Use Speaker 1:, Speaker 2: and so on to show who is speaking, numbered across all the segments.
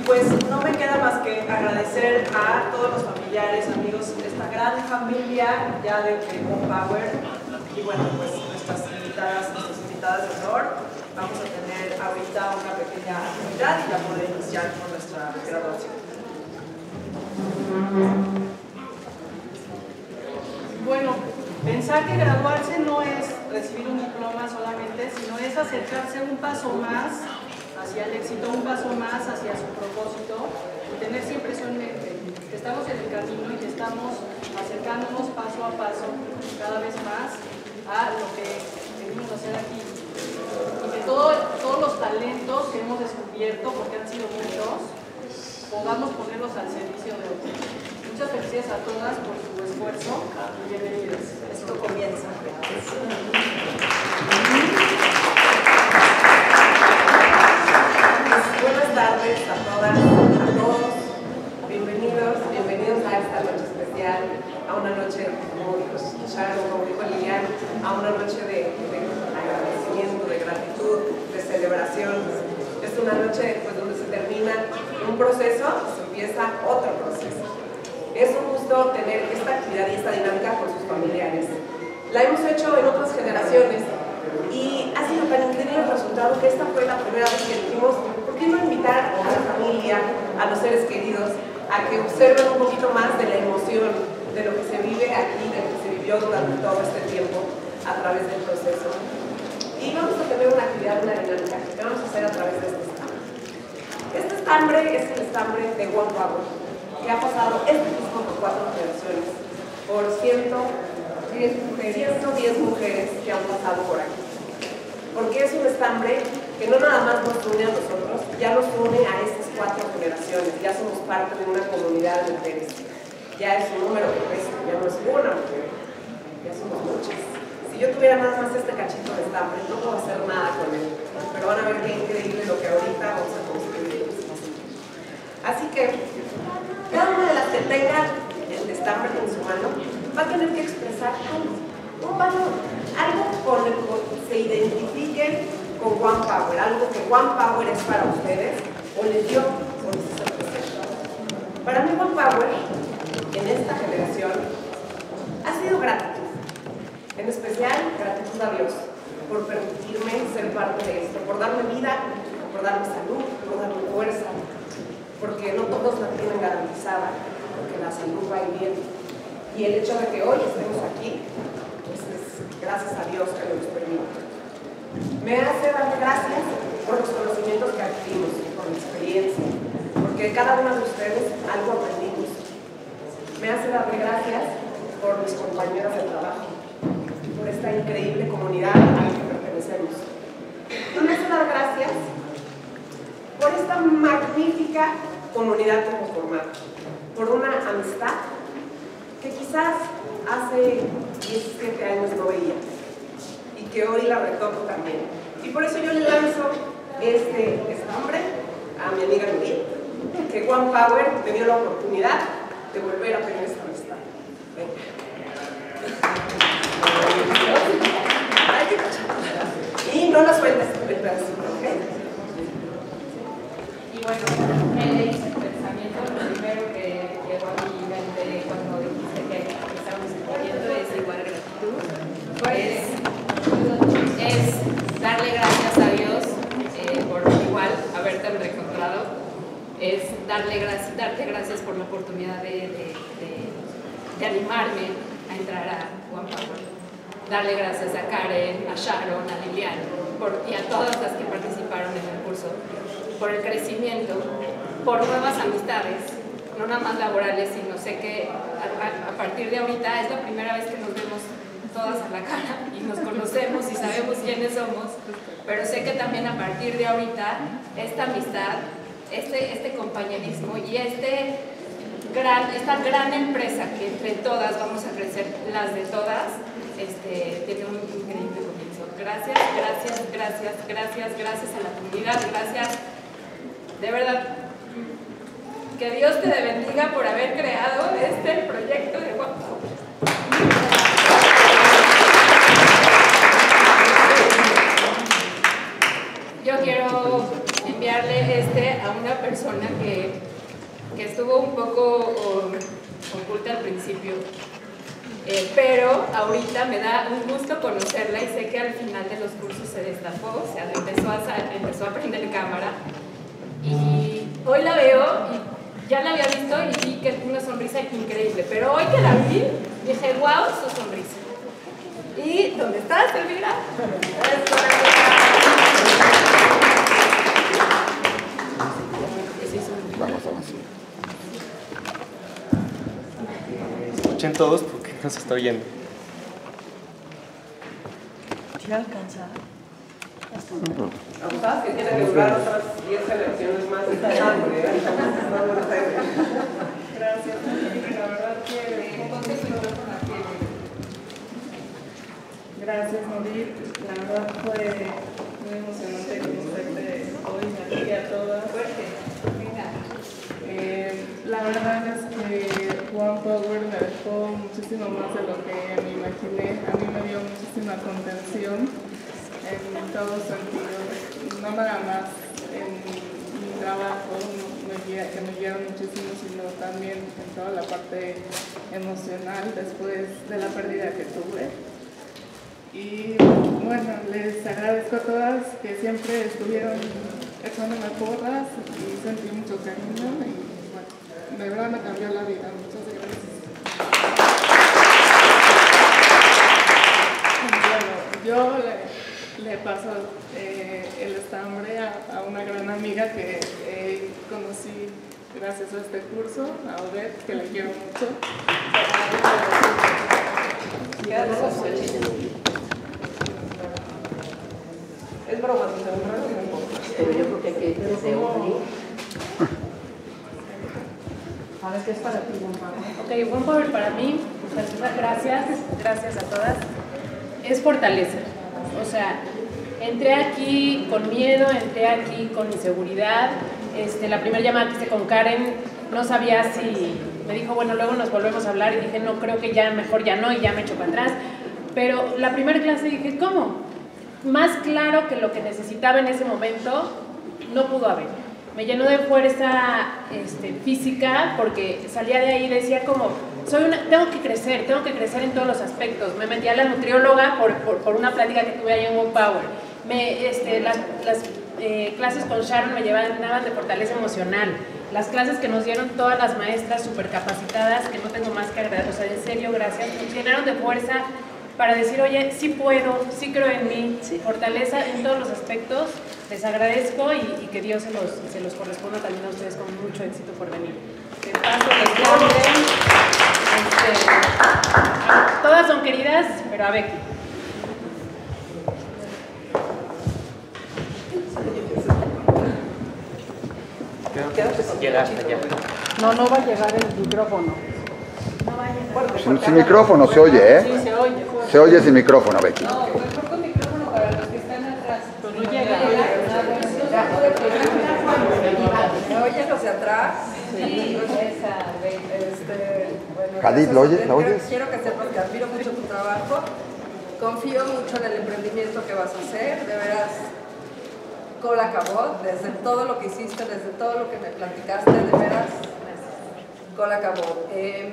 Speaker 1: pues no me queda más que agradecer a todos los familiares, amigos, esta gran familia ya de One Power. Y bueno, pues nuestras invitadas de honor. Vamos a tener ahorita una pequeña actividad y ya poder iniciar con nuestra graduación. Bueno, pensar que graduarse no es recibir un diploma solamente, sino es acercarse un paso más hacia el éxito, un paso más hacia su propósito, y tener siempre eso en mente, que estamos en el camino y que estamos acercándonos paso a paso cada vez más a lo que venimos a hacer aquí. Y que todos los talentos que hemos descubierto, porque han sido muchos, podamos ponerlos al servicio de otros. Muchas felicidades a todas por su esfuerzo y bienvenidas. Esto comienza. Buenas tardes a todas, a todos. Bienvenidos a esta noche especial, a una noche, como dijo Sharon, como dijo Lilian, a una noche de agradecimiento, de gratitud, de celebración. Es una noche pues, donde se termina un proceso y se empieza otro proceso. Es un gusto tener esta actividad y esta dinámica con sus familiares. La hemos hecho en otras generaciones y ha sido tan increíble el resultado que esta fue la primera vez que dijimos, ¿por qué no invitar a la familia, a los seres queridos, a que observen un poquito más de la emoción, de lo que se vive aquí, de lo que se vivió durante todo este tiempo a través del proceso? Y vamos a tener una actividad, una dinámica que vamos a hacer a través de este estambre. Este estambre es el estambre de One Power, que ha pasado este mismo por 4 generaciones, por 110 mujeres que han pasado por aquí. Porque es un estambre que no nada más nos une a nosotros, ya nos une a estas 4 generaciones, ya somos parte de una comunidad de mujeres. Ya es un número que pesa, ya no es una mujer, ya somos muchas. Si yo tuviera nada más este cachito de estambre, no puedo hacer nada con él, pero van a ver qué increíble lo que ahorita vamos a construir. Así que cada una de las que tenga el estambre en su mano va a tener que expresar algo, un valor, algo con el que se identifiquen con One Power, algo que One Power es para ustedes o les dio o les hizo presente. Para mí One Power en esta generación ha sido gratitud, en especial gratitud a Dios por permitirme ser parte de esto, por darme vida, por darme salud, por darme fuerza, porque no todos la tienen garantizada, porque la salud va bien. Y el hecho de que hoy estemos aquí, pues es gracias a Dios que nos permite. Me hace dar gracias por los conocimientos que adquirimos, por la experiencia, porque cada uno de ustedes algo aprendimos. Me hace darle gracias por mis compañeros de trabajo, por esta increíble comunidad a la que pertenecemos. Y me hace dar gracias por esta magnífica comunidad que hemos formado, por una amistad que quizás hace 17 años no veía y que hoy la retomo también. Y por eso yo le lanzo este estambre a mi amiga Nuri, que One Power me dio la oportunidad de volver a tener esta amistad. Y no la sueltes, ¿ok?
Speaker 2: Y bueno, él le hizo el pensamiento, lo primero que llegó a mi mente cuando dijiste que estábamos escribiendo es igual gratitud, es darle gracias a Dios por igual haberte reencontrado, es darte gracias por la oportunidad de animarme a entrar a One Power, darle gracias a Karen, a Sharon, a Lilian y a todas las que participaron en el curso, por el crecimiento, por nuevas amistades, no nada más laborales, sino sé que a partir de ahorita es la primera vez que nos vemos todas a la cara y nos conocemos y sabemos quiénes somos, pero sé que también a partir de ahorita esta amistad, este compañerismo y esta gran empresa que entre todas vamos a crecer, las de todas, tiene un increíble comienzo. Gracias a la comunidad, gracias. De verdad, que Dios te bendiga por haber creado este proyecto de One Power. Yo quiero enviarle a una persona que estuvo un poco oculta al principio, pero ahorita me da un gusto conocerla y sé que al final de los cursos se destapó, o sea, empezó a prender cámara. Y hoy la veo y ya la había visto y vi que una sonrisa increíble, pero hoy que la vi, dije, wow, su sonrisa. ¿Y dónde estás, Elvira?
Speaker 3: Vamos. Escuchen todos porque no se está oyendo.
Speaker 4: ¿Sí alcanza?
Speaker 1: ¿Sabes que tiene que durar otras 10 elecciones más?
Speaker 4: Gracias, la verdad que gracias, Norit. La verdad fue muy emocionante conocerte hoy aquí a todas. La verdad es que One Power me dejó muchísimo más de lo que me imaginé. A mí me dio muchísima contención en todos sentidos, no nada más en mi trabajo, que me guiaron muchísimo, sino también en toda la parte emocional después de la pérdida que tuve. Y bueno, les agradezco a todas que siempre estuvieron echándome porras y sentí mucho cariño y bueno, de verdad me cambió la vida. Muchas gracias. Bueno, yo le paso el estambre a una gran amiga que conocí gracias a este curso, a Odette, que le quiero mucho.
Speaker 1: Es broma, se me enreda un poco.
Speaker 5: Pero yo creo que hay que se oye.
Speaker 4: A ver, ¿qué es para ti, One Power?
Speaker 6: Ok, One Power para mí, pues, gracias a todas, es fortaleza. O sea, entré aquí con miedo, entré aquí con inseguridad. La primera llamada que hice con Karen, no sabía si, me dijo, bueno, luego nos volvemos a hablar y dije, no, creo que ya mejor ya no, y ya me echo para atrás. Pero la primera clase dije, ¿cómo? Más claro que lo que necesitaba en ese momento, no pudo haber. Me llenó de fuerza física, porque salía de ahí y decía como, tengo que crecer en todos los aspectos. Me metí a la nutrióloga por una plática que tuve ahí en One Power. Las clases con Sharon me llevaban de fortaleza emocional. Las clases que nos dieron todas las maestras súper capacitadas, que no tengo más que agradecer, o sea, en serio, gracias, nos llenaron de fuerza para decir, oye, sí puedo, sí creo en mí, fortaleza en todos los aspectos. Les agradezco y que Dios se los corresponda también a ustedes con mucho éxito por venir. De paso, todas son queridas, pero a Becky.
Speaker 4: No va a llegar el micrófono.
Speaker 3: Sin micrófono se oye, ¿eh?
Speaker 4: Sí, se oye.
Speaker 3: Se oye sin micrófono, Becky.
Speaker 4: No, mejor con micrófono para los que están atrás. Pues no llega.
Speaker 1: ¿Me oyes hacia atrás?
Speaker 4: Sí,
Speaker 1: Bueno,
Speaker 3: Jadid, ¿lo oyes? ¿La oyes?
Speaker 1: Quiero que sepas que admiro mucho tu trabajo. Confío mucho en el emprendimiento que vas a hacer. De veras, cola acabó. Desde todo lo que hiciste, desde todo lo que me platicaste, de veras, cola acabó.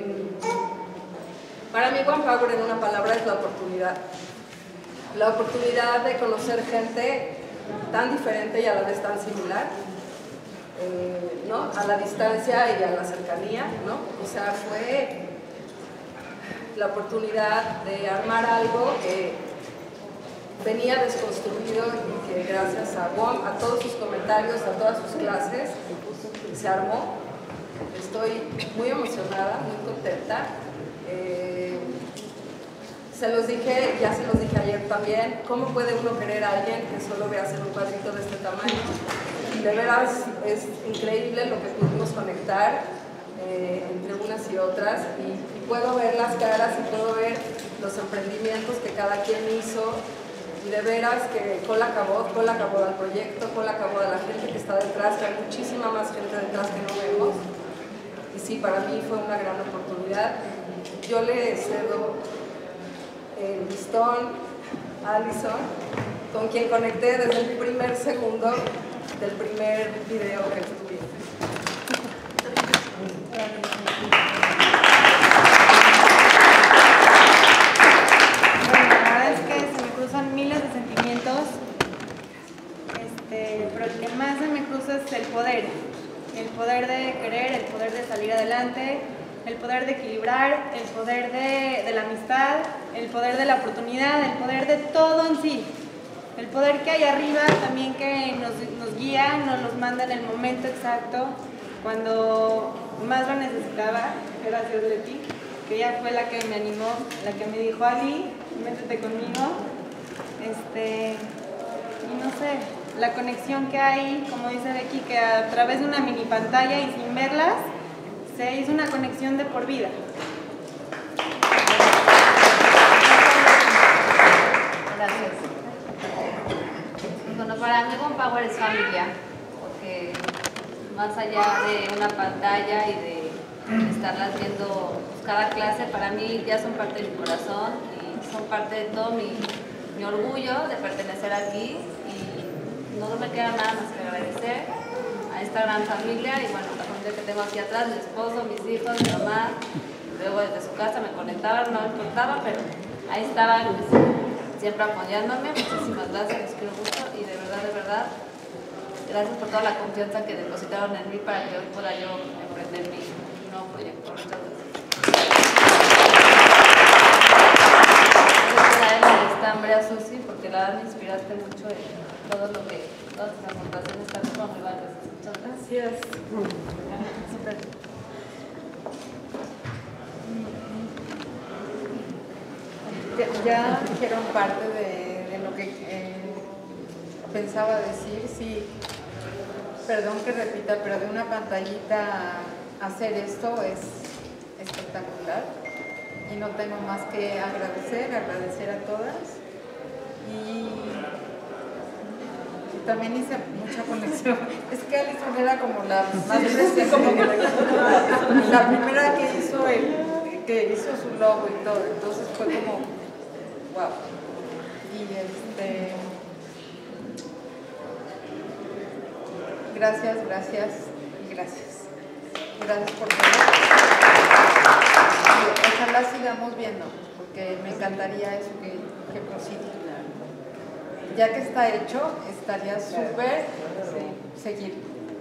Speaker 1: Para mí, One Power, en una palabra, es la oportunidad. La oportunidad de conocer gente tan diferente y a la vez tan similar, ¿no? A la distancia y a la cercanía, ¿no? O sea, fue la oportunidad de armar algo que venía desconstruido y que gracias a WOM, a todos sus comentarios, a todas sus clases, se armó. Estoy muy emocionada, muy contenta. Se los dije, ya se los dije ayer también, ¿cómo puede uno querer a alguien que solo ve hacer un cuadrito de este tamaño? De veras es increíble lo que pudimos conectar entre unas y otras y puedo ver las caras y puedo ver los emprendimientos que cada quien hizo y de veras que cola acabó al proyecto, cola acabó a la gente que está detrás, que hay muchísima más gente detrás que no vemos. Y sí, para mí fue una gran oportunidad. Yo le cedo el listón a Alison, con quien conecté desde el primer segundo del primer video que estuviste.
Speaker 7: La verdad es que se me cruzan miles de sentimientos, pero el que más se me cruza es el poder de querer, el poder de salir adelante, el poder de equilibrar, el poder de la amistad, el poder de la oportunidad, el poder de todo en sí. El poder que hay arriba también que nos guía, nos los manda en el momento exacto, cuando más lo necesitaba, gracias Leti, que ella fue la que me animó, la que me dijo, Ali, métete conmigo. Y no sé, la conexión que hay, como dice Becky, que a través de una mini pantalla y sin verlas, se hizo una conexión de por vida.
Speaker 2: Gracias. Bueno, para mí One Power es familia, porque más allá de una pantalla y de estarlas viendo cada clase, para mí ya son parte de mi corazón y son parte de todo mi orgullo de pertenecer aquí, y no me queda nada más que agradecer a esta gran familia y bueno, la familia que tengo aquí atrás, mi esposo, mis hijos, mi mamá. Luego desde su casa me conectaban, no me importaba, pero ahí estaban siempre apoyándome. Muchísimas gracias, los quiero mucho y de verdad, gracias por toda la confianza que depositaron en mí para que hoy pueda yo emprender mi nuevo proyecto. Muchas gracias. Quiero traer el estambre a Susi porque la verdad me inspiraste mucho en todo lo que, todas las aportaciones están muy valiosas. Muchas gracias.
Speaker 8: Ya dijeron parte de lo que pensaba decir. Sí, perdón que repita, pero de una pantallita hacer esto es espectacular y no tengo más que agradecer a todas y también hice mucha conexión. Es que Alison era como la más presente, como la primera que hizo su logo y todo, entonces fue como wow. Y gracias por todo. Y ojalá sigamos viendo, porque me encantaría eso que prosiga. Ya que está hecho, estaría súper seguir.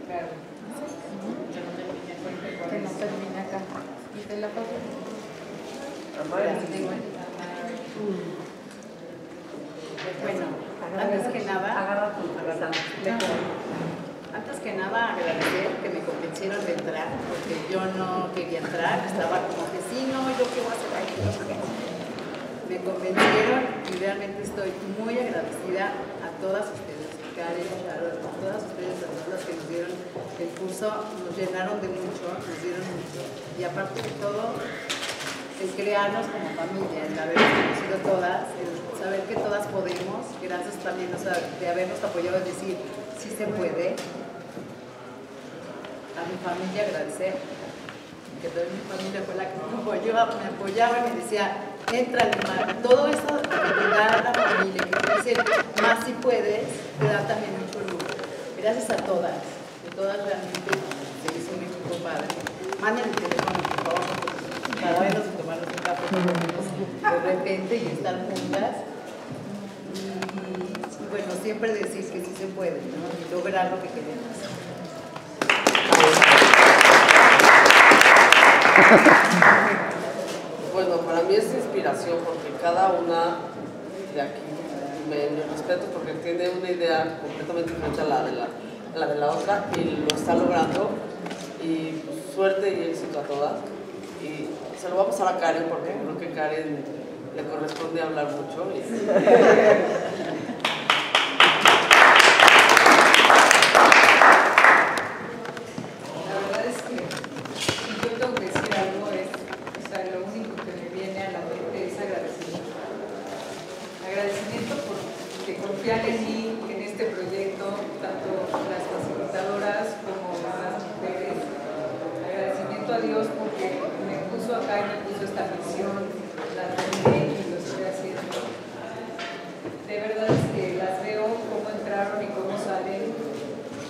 Speaker 8: Que no termine acá. ¿Y te la paso?
Speaker 9: Bueno, antes que nada agradecer que me convencieron de entrar, porque yo no quería entrar, estaba como que sí, no, yo qué voy a hacer aquí, no sé qué. Me convencieron y realmente estoy muy agradecida a todas ustedes, Karen, a todas ustedes, a todas las que nos dieron el curso, nos llenaron de mucho, nos dieron mucho, y aparte de todo, el crearnos como familia, el haber conocido todas, el saber que todas podemos, gracias también de habernos apoyado, es decir, sí se puede. A mi familia agradecer, que toda mi familia fue la que me apoyaba y me decía, entra Lima, todo eso que te da la familia, que te dice, más si puedes, te da también mucho orgullo. Gracias a todas realmente se hizo un equipo padre. Manden el teléfono, por favor, para vernos y tomarnos un café de repente y estar juntas. Y bueno, siempre decir que sí se puede, ¿no? Y lograr lo que queremos.
Speaker 10: Bueno, para mí es inspiración porque cada una de aquí me respeto porque tiene una idea completamente diferente a la de la otra y lo está logrando, y pues, suerte y éxito a todas. Y se lo vamos a dar a Karen porque creo que Karen le corresponde hablar mucho.
Speaker 11: En mí, en este proyecto, tanto las facilitadoras como las mujeres. Agradecimiento a Dios porque me puso acá y me puso esta misión, la terminé y lo estoy haciendo. De verdad es que las veo cómo entraron y cómo salen,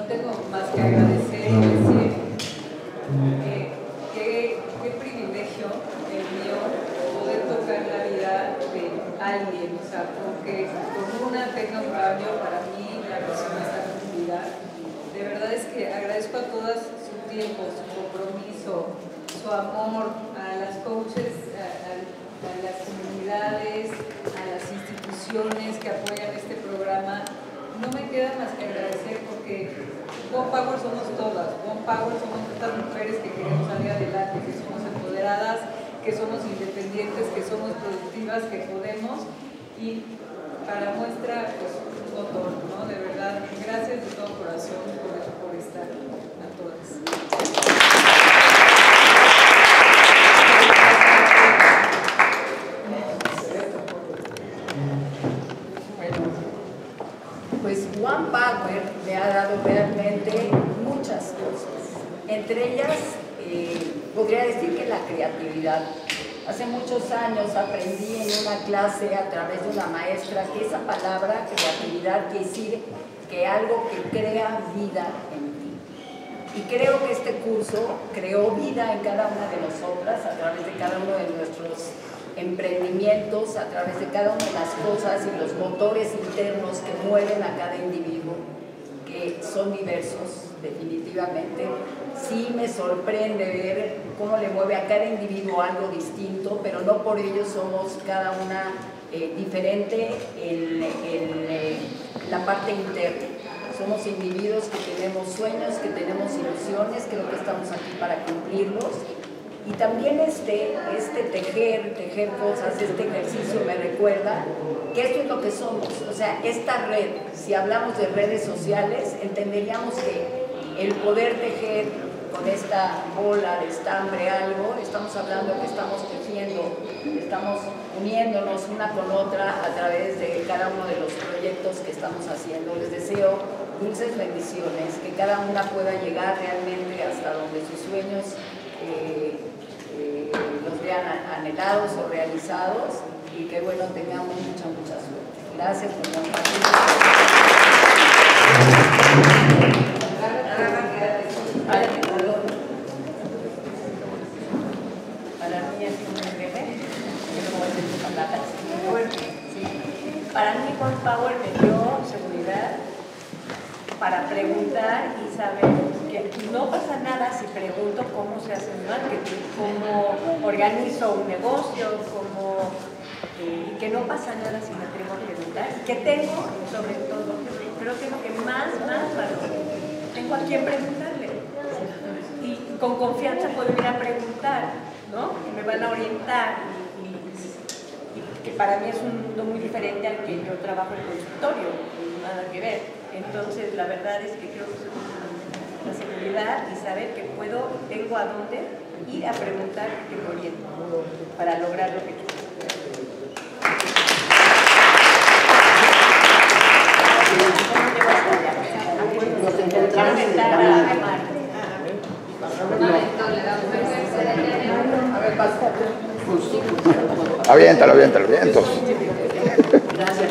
Speaker 11: tengo más que agradecer y decir qué privilegio el mío poder tocar la vida de alguien, o sea, porque con una tenga un cambio para mí la persona está cumplida. De verdad es que agradezco a todas su tiempo, su compromiso, su amor, a las coaches, a las comunidades, a las instituciones que apoyan este programa. No me queda más que agradecer porque One Power somos todas. One Power somos estas mujeres que queremos salir adelante, que somos empoderadas, que somos independientes, que somos productivas, que podemos. Y para muestra, pues, un botón, ¿no? De verdad, gracias de todo corazón por estar a todas.
Speaker 5: Pues One Power me ha dado realmente muchas cosas. Entre ellas, podría decir que la creatividad. Hace muchos años aprendí en una clase a través de una maestra que esa palabra, creatividad, quiere decir que algo que crea vida en ti. Y creo que este curso creó vida en cada una de nosotras a través de cada uno de nuestros emprendimientos, a través de cada una de las cosas y los motores internos que mueven a cada individuo, que son diversos, definitivamente. Sí me sorprende ver cómo le mueve a cada individuo algo distinto, pero no por ello somos cada una diferente en la parte interna. Somos individuos que tenemos sueños, que tenemos ilusiones, creo que estamos aquí para cumplirlos. Y también este tejer cosas, este ejercicio me recuerda que esto es lo que somos. O sea, esta red, si hablamos de redes sociales, entenderíamos que el poder tejer con esta bola de estambre algo, estamos hablando que estamos tejiendo, estamos uniéndonos una con otra a través de cada uno de los proyectos que estamos haciendo. Les deseo dulces bendiciones, que cada una pueda llegar realmente hasta donde sus sueños los vean anhelados o realizados, y que bueno, tengamos mucha suerte. Gracias por compartir. Para mí es un bebé, que no voy a decir palabras. Para mí One Power me dio seguridad para preguntar y saber que no pasa nada si pregunto cómo se hace el marketing, cómo organizo un negocio, y que no pasa nada si me atrevo a preguntar, que tengo, sobre todo, creo que es lo que más valoro, tengo a quien preguntarle, y con confianza puedo ir a preguntar, ¿no? Que me van a orientar, y que para mí es un mundo muy diferente al que yo trabajo en el consultorio, nada que ver. Entonces, la verdad es que creo que es la seguridad y saber que tengo a dónde ir a preguntar que me orienten para lograr lo que quiero. Nos encontramos en el
Speaker 3: Aviéntalo, aviéntalo, vientos.
Speaker 5: Gracias,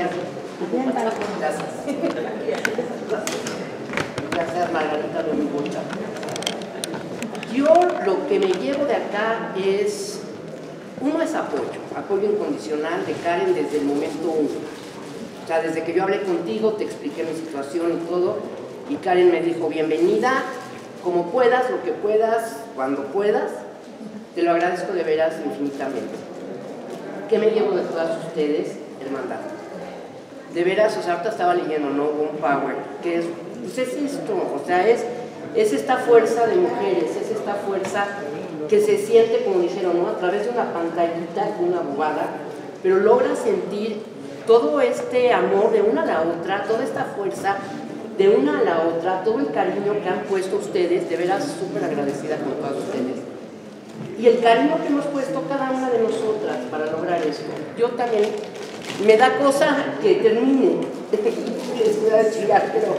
Speaker 5: Gracias, Margarita Romigucha. Yo lo que me llevo de acá es, uno es apoyo incondicional de Karen desde el momento uno. O sea, desde que yo hablé contigo, te expliqué mi situación y todo, y Karen me dijo, bienvenida, como puedas, lo que puedas, cuando puedas, te lo agradezco de veras infinitamente. ¿Qué me llevo de todas ustedes? Hermandad. De veras, o sea, ahorita estaba leyendo, ¿no? One Power, que es, pues es esto, o sea, es esta fuerza de mujeres, es esta fuerza que se siente, como dijeron, ¿no? A través de una pantallita, de una bobada, pero logra sentir todo este amor de una a la otra, toda esta fuerza de una a la otra, todo el cariño que han puesto ustedes, de veras súper agradecida con todas ustedes. Y el cariño que hemos puesto cada una de nosotras para lograr esto. Yo también me da cosa que termine, les voy a chillar, pero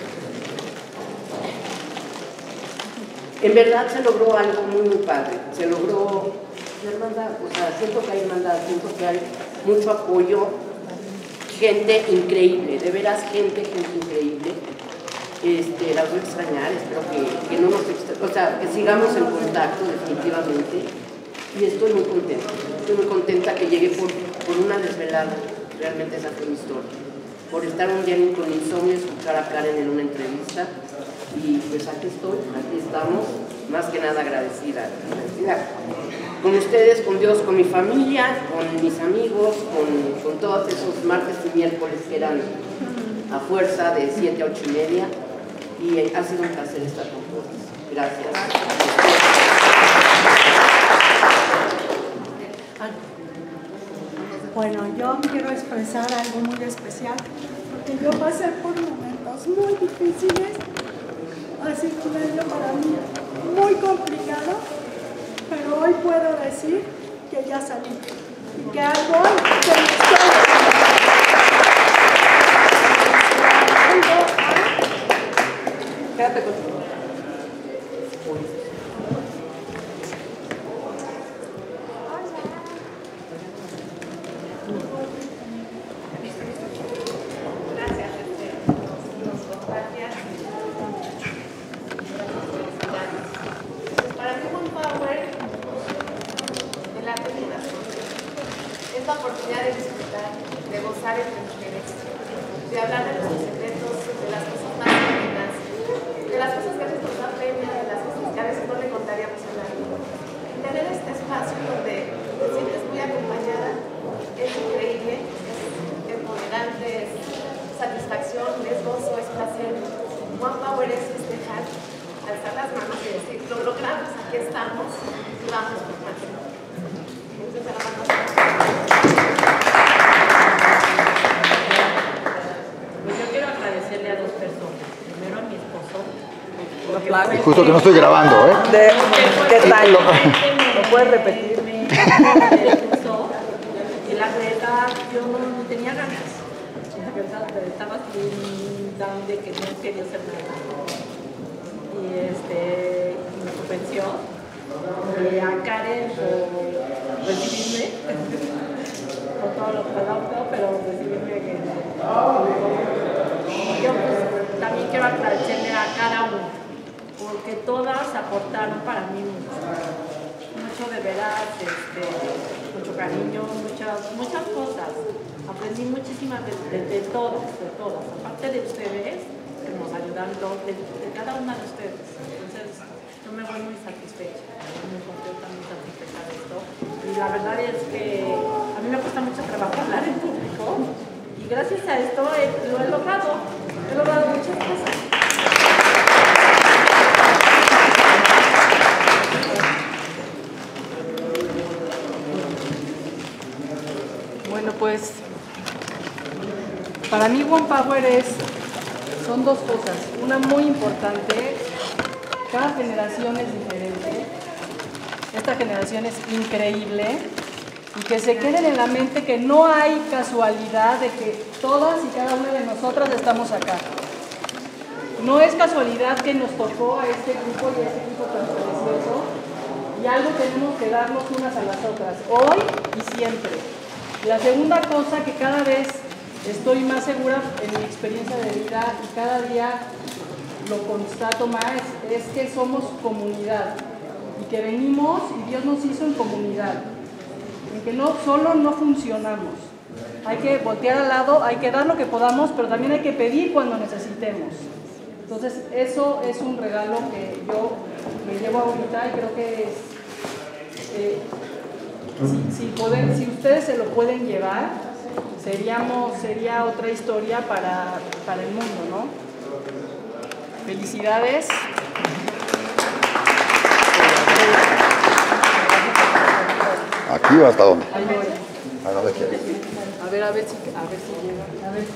Speaker 5: en verdad se logró algo muy padre, se logró hermandad, o sea, siento que hay hermandad, siento que hay mucho apoyo, gente increíble, de veras gente increíble.
Speaker 12: las voy a extrañar, espero que no nos o sea, que sigamos en contacto definitivamente. Y estoy muy contenta que llegué por una desvelada, realmente esa fue mi historia. Por estar un día con insomnio, escuchar a Karen en una entrevista, y pues aquí estamos, más que nada agradecida con ustedes, con Dios, con mi familia, con mis amigos, con todos esos martes y miércoles que eran a fuerza de 7 a 8:30, y ha sido un placer estar con todos. Gracias.
Speaker 13: Bueno, yo quiero expresar algo muy especial, porque yo pasé por momentos muy difíciles, así que un año para mí muy complicado, pero hoy puedo decir que ya salí y que algo de mi historia.
Speaker 1: Quédate contigo.
Speaker 2: Es la oportunidad de disfrutar, de gozar entre mujeres, de hablar de los secretos, de las cosas más pequeñas, de las cosas que a veces nos da pena, de las cosas que a veces no le contaríamos a nadie. Tener este espacio donde te sientes muy acompañada es increíble, es empoderante, es satisfacción, es gozo, es placer. One Power es festejar, alzar las manos y decir, lo logramos, aquí estamos y vamos por más. Entonces, a la mano.
Speaker 14: A dos personas. Primero a mi esposo.
Speaker 3: Justo que no estoy grabando, ¿eh?
Speaker 1: ¿Qué tal? ¿Lo puedes repetir?
Speaker 14: Me impulsó, y la verdad yo no tenía ganas. La verdad estaba tan de que no quería hacer nada. Y me convenció. Y a Karen por recibirme. Con todo lo que pero recibirme que yo pues, también quiero agradecerle a cada uno, porque todas aportaron para mí mucho de veras, mucho cariño, muchas cosas. Aprendí muchísimas de todas, aparte de ustedes, que nos ayudan, de cada una de ustedes. Entonces, yo me voy muy satisfecha, muy contenta, muy satisfecha de esto. Y la verdad es que a mí me cuesta mucho trabajo hablar en público, y gracias a esto lo he logrado. He logrado muchas cosas.
Speaker 15: Bueno, pues para mí One Power son dos cosas. Una muy importante, cada generación es diferente. Esta generación es increíble. Y que se queden en la mente que no hay casualidad de que todas y cada una de nosotras estamos acá. No es casualidad que nos tocó a este grupo y a este grupo tan precioso, y algo tenemos que darnos unas a las otras, hoy y siempre. La segunda cosa que cada vez estoy más segura en mi experiencia de vida y cada día lo constato más, es que somos comunidad y que venimos y Dios nos hizo en comunidad. En que no, solo no funcionamos. Hay que voltear al lado, hay que dar lo que podamos, pero también hay que pedir cuando necesitemos. Entonces, eso es un regalo que yo me llevo ahorita y creo que si ustedes se lo pueden llevar, sería otra historia para el mundo, ¿no? Felicidades.
Speaker 3: ¿Aquí o hasta dónde?
Speaker 15: Ahí voy.
Speaker 3: ¿A dónde quieres?
Speaker 15: A ver si llega.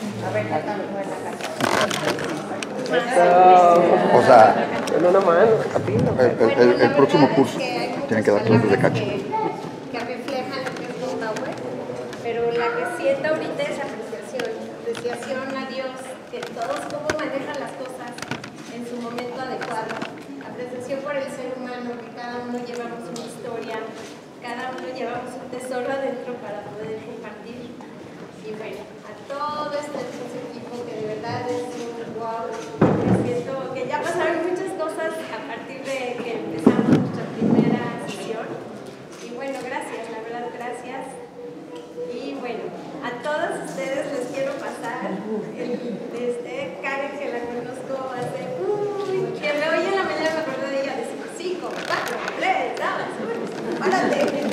Speaker 3: O sea,
Speaker 1: en una mano,
Speaker 3: el próximo curso tienen que dar clases de cacho.
Speaker 16: Que reflejan lo que es One Power, pero la que siento ahorita es apreciación a Dios, que todos cómo manejan las cosas en su momento adecuado, apreciación por el ser humano, que cada uno llevamos una historia, cada uno llevamos un tesoro adentro para poder compartir. Y bueno, a todo este equipo que de verdad es un wow, me siento que ya pasaron muchas cosas a partir de que empezamos nuestra primera sesión. Y bueno, gracias, la verdad, gracias. Y bueno, a todos ustedes les quiero pasar desde Karen, que la conozco hace, que me oye en la mañana, me acuerdo de ella, decir 5, 4, 3, 2, 1, párate.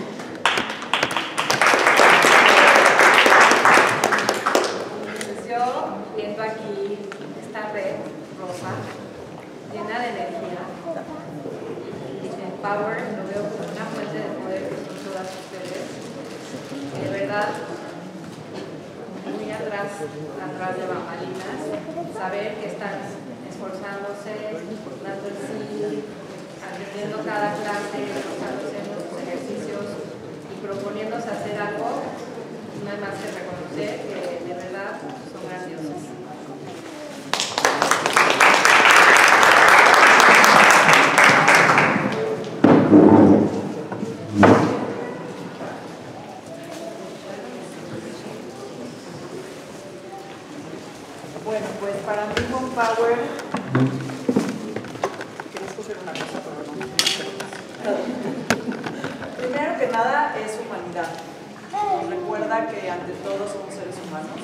Speaker 2: Viendo aquí esta red rosa llena de energía y de power, lo veo como una fuente de poder que son todas ustedes. De verdad, muy atrás de bambalinas, saber que están esforzándose, dando el sí, atendiendo cada clase, esforzándose en los ejercicios y proponiéndose hacer algo, no hay más que reconocer que de verdad son grandiosos.
Speaker 11: Bueno, pues para mí One Power, ¿quieres coger una cosa? Primero que nada es humanidad. Nos recuerda que ante todo somos seres humanos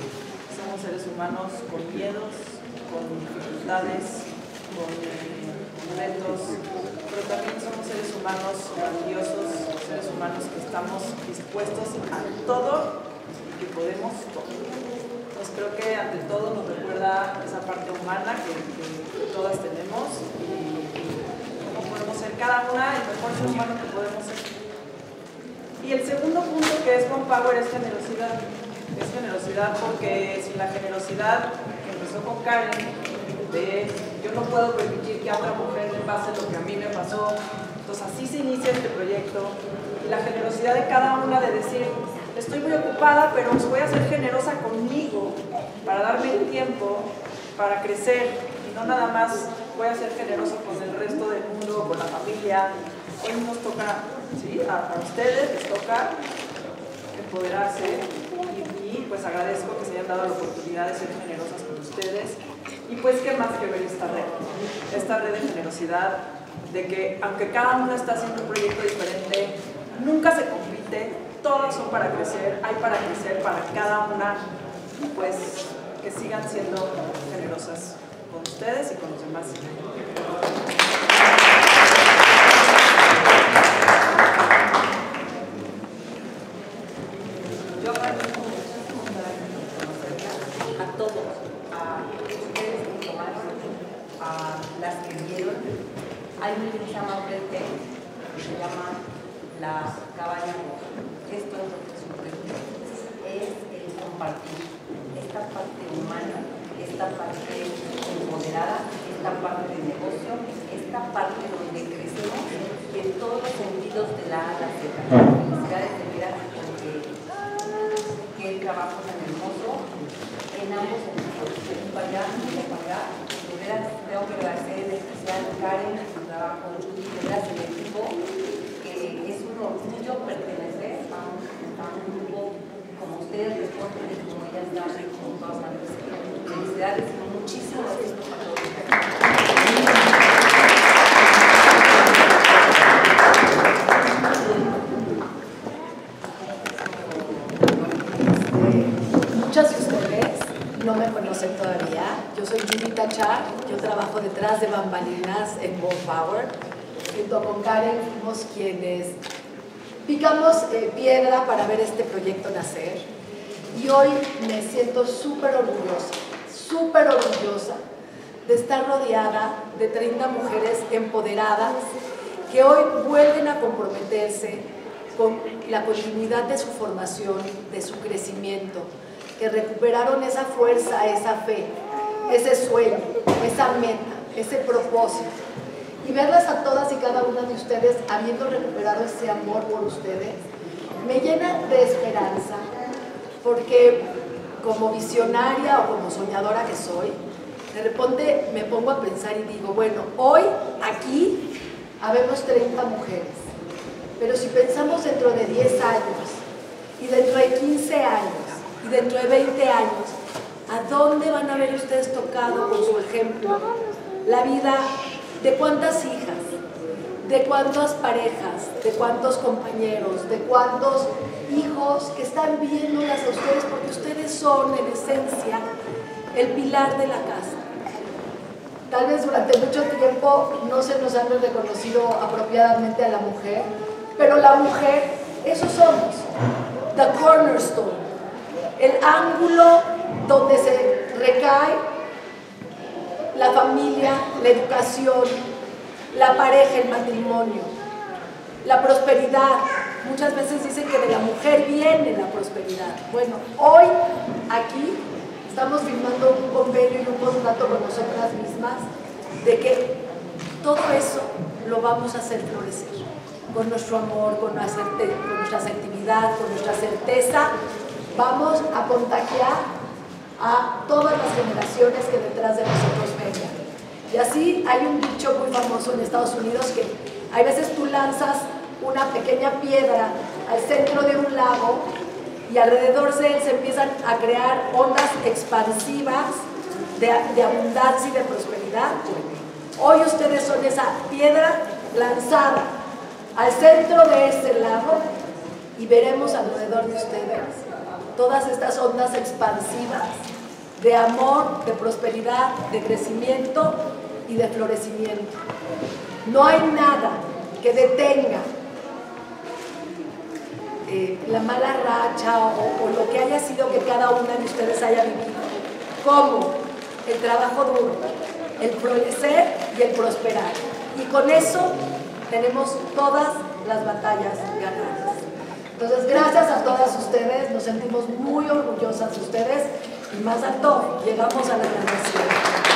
Speaker 11: con miedos, con dificultades, con retos, pero también somos seres humanos grandiosos, seres humanos que estamos dispuestos a todo y que podemos todo. Entonces creo que ante todo nos recuerda esa parte humana que todas tenemos y cómo podemos ser cada una el mejor ser humano que podemos ser. Y el segundo punto que es One Power es generosidad. Es generosidad porque sin la generosidad que empezó con Karen, de yo no puedo permitir que a otra mujer le pase lo que a mí me pasó. Entonces así se inicia este proyecto. Y la generosidad de cada una de decir, estoy muy ocupada, pero voy a ser generosa conmigo para darme el tiempo para crecer. Y no nada más voy a ser generosa con el resto del mundo, con la familia. Hoy nos toca, ¿sí? A ustedes les toca empoderarse y pues agradezco que se hayan dado la oportunidad de ser generosas con ustedes y pues qué más que ver esta red de generosidad, de que aunque cada uno está haciendo un proyecto diferente, nunca se compite, todos son para crecer, hay para crecer para cada una y pues que sigan siendo generosas con ustedes y con los demás. Yo
Speaker 5: a todos, a ustedes que tomaron, a las que vieron. Hay un libro que se llama Frente, que se llama La Cabaña Roja. Esto es lo que es el compartir esta parte humana, esta parte empoderada, esta parte de negocio, esta parte donde crecemos en todos los sentidos de la A a la Z. Felicidades de veras que el trabajo tan hermoso en ambos sentidos, de para allá y de para acá. De veras tengo que agradecer en especial a Karen, su trabajo, Judy, de veras el equipo, que es un orgullo pertenecer a un grupo como ustedes responden y como ellas dan con todas maneras. Felicidades y muchísimo éxito para todos ustedes.
Speaker 17: Muchas de ustedes no me conocen todavía. Yo soy Judy Tachar, yo trabajo detrás de bambalinas en One Power. Junto con Karen fuimos quienes picamos piedra para ver este proyecto nacer. Y hoy me siento súper orgullosa de estar rodeada de 30 mujeres empoderadas que hoy vuelven a comprometerse con la continuidad de su formación, de su crecimiento, que recuperaron esa fuerza, esa fe, ese sueño, esa meta, ese propósito. Y verlas a todas y cada una de ustedes habiendo recuperado ese amor por ustedes, me llena de esperanza, porque como visionaria o como soñadora que soy, de repente me pongo a pensar y digo, bueno, hoy aquí habemos 30 mujeres, pero si pensamos dentro de 10 años, y dentro de 15 años, y dentro de 20 años, ¿A dónde van a ver ustedes tocado con su ejemplo la vida de cuántas hijas, de cuántas parejas, de cuántos compañeros, de cuántos hijos que están viéndolas a ustedes, porque ustedes son en esencia el pilar de la casa? Tal vez durante mucho tiempo no se nos han reconocido apropiadamente a la mujer, pero la mujer, eso somos, the cornerstone, el ángulo donde se recae la familia, la educación, la pareja, el matrimonio, la prosperidad. Muchas veces dicen que de la mujer viene la prosperidad. Bueno, hoy aquí estamos firmando un convenio y un contrato con nosotras mismas de que todo eso lo vamos a hacer florecer con nuestro amor, con nuestra asertividad, con nuestra certeza. Vamos a contagiar a todas las generaciones que detrás de nosotros vengan. Y así hay un dicho muy famoso en Estados Unidos que hay veces tú lanzas una pequeña piedra al centro de un lago y alrededor de él se empiezan a crear ondas expansivas de abundancia y de prosperidad. Hoy ustedes son esa piedra lanzada al centro de ese lago y veremos alrededor de ustedes todas estas ondas expansivas de amor, de prosperidad, de crecimiento y de florecimiento. No hay nada que detenga la mala racha o lo que haya sido que cada una de ustedes haya vivido, como el trabajo duro, el florecer y el prosperar. Y con eso tenemos todas las batallas ganadas. Entonces, gracias a todas ustedes, nos sentimos muy orgullosas de ustedes y más alto, llegamos a la graduación.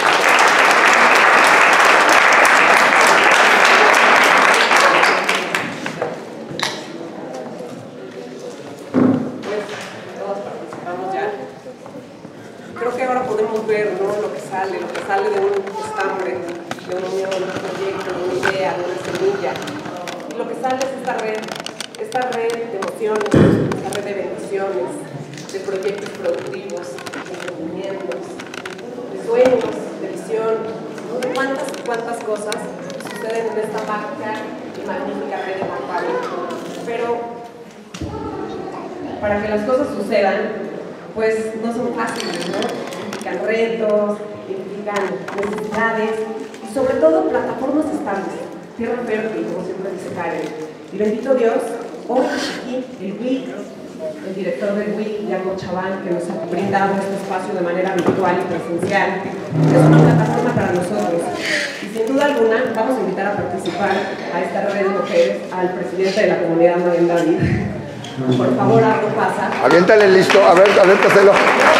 Speaker 1: Pues todos participamos ya. Creo que ahora podemos ver, ¿no?, lo que sale de un estambre, de una unión, de un proyecto, de una idea, de una semilla. Y lo que sale es esta red de emociones, esta red de bendiciones, de proyectos productivos, de emprendimientos, de sueños, de visión, ¿no?, de cuántas cosas suceden en esta mágica y magnífica red de Juan Pablo. Pero para que las cosas sucedan, pues no son fáciles, ¿no? Implican retos, implican necesidades y sobre todo plataformas estables, tierra fértil, como siempre dice Karen. Y bendito Dios, hoy aquí el WIC, el director del WIC, Yago Chaván, que nos ha brindado este espacio de manera virtual y presencial, es una plataforma para nosotros. Y sin duda alguna vamos a invitar a participar a esta red de mujeres al presidente de la comunidad, Marín David. Por favor, algo pasa.
Speaker 3: Aviéntale listo, a ver, aviéntaselo.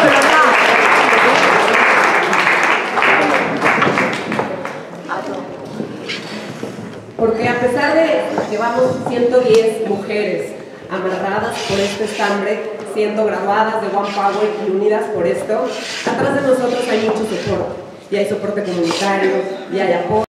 Speaker 1: Porque a pesar de que llevamos 110 mujeres amarradas por este estambre, siendo graduadas de One Power y unidas por esto, atrás de nosotros hay mucho soporte. Y hay soporte comunitario, y hay apoyo.